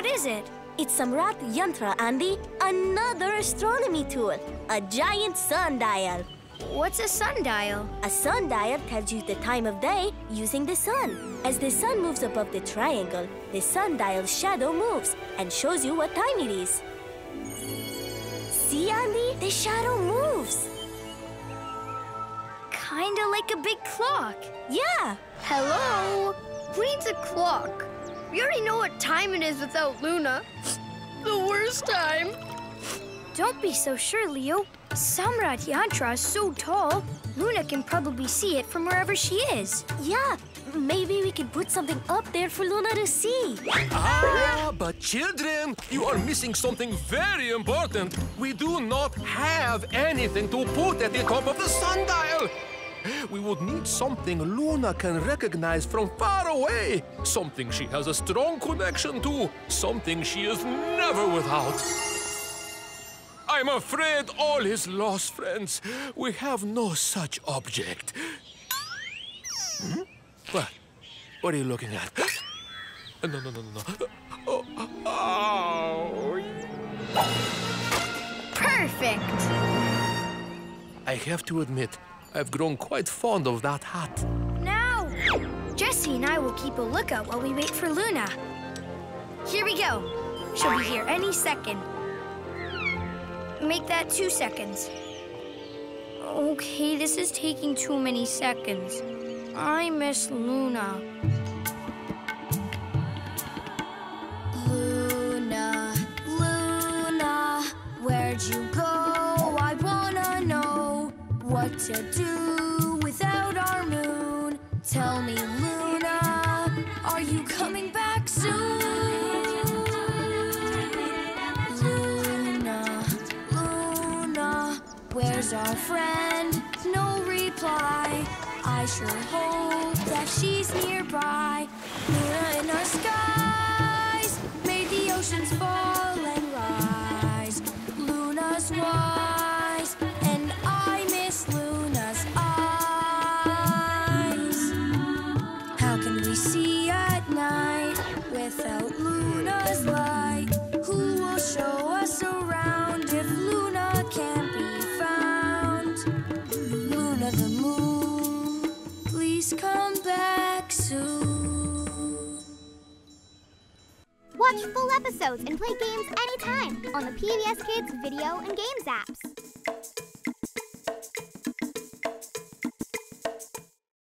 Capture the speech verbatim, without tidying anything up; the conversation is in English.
What is it? It's Samrat Yantra, Andy. Another astronomy tool. A giant sundial. What's a sundial? A sundial tells you the time of day using the sun. As the sun moves above the triangle, the sundial's shadow moves and shows you what time it is. See, Andy? The shadow moves. Kinda like a big clock. Yeah. Hello? Who needs a clock? We already know what time it is without Luna. The worst time. Don't be so sure, Leo. Samrat Yantra is so tall, Luna can probably see it from wherever she is. Yeah, maybe we can put something up there for Luna to see. Ah, but children, you are missing something very important. We do not have anything to put at the top of the sundial. We would need something Luna can recognize from far away. Something she has a strong connection to. Something she is never without. I'm afraid all is lost, friends. We have no such object. Hmm? What? What are you looking at? No, no, no, no, no. Oh, oh. Perfect! I have to admit, I've grown quite fond of that hat. Now, Jesse and I will keep a lookout while we wait for Luna. Here we go. She'll be here any second. Make that two seconds. Okay, this is taking too many seconds. I miss Luna. Luna, Luna, where'd you go? I wanna know what to do without our moon. Tell me, Luna, are you coming back soon? Where's our friend? No reply. I sure hope that she's nearby. Luna in our skies made the oceans fall and rise. Luna's wise, and I miss Luna's eyes. How can we see at night without Luna's light? Who will show us around if Luna can't be? The moon, please come back soon. Watch full episodes and play games anytime on the P B S Kids video and games apps.